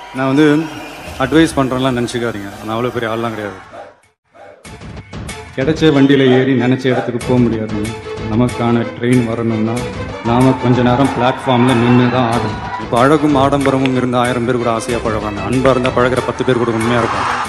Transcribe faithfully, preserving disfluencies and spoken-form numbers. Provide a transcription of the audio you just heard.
நான் வந்து அட்வைஸ் பண்ணுறேன்லாம் நினச்சிக்காதீங்க. நான் அவ்வளோ பெரிய ஆள்லாம் கிடையாது. கிடைச்ச வண்டியில் ஏறி நினச்ச இடத்துக்கு போக முடியாது. நமக்கான ட்ரெயின் வரணும்னா நாம் கொஞ்ச நேரம் பிளாட்ஃபார்மில் நின்று தான் ஆடணும். இப்போ அழகும் ஆடம்பரமும் இருந்த ஆயிரம் பேர் கூட ஆசையாக பழகாங்க. அன்பாக இருந்தால் பழகிற பத்து பேர் கூட உண்மையாக இருக்கும்.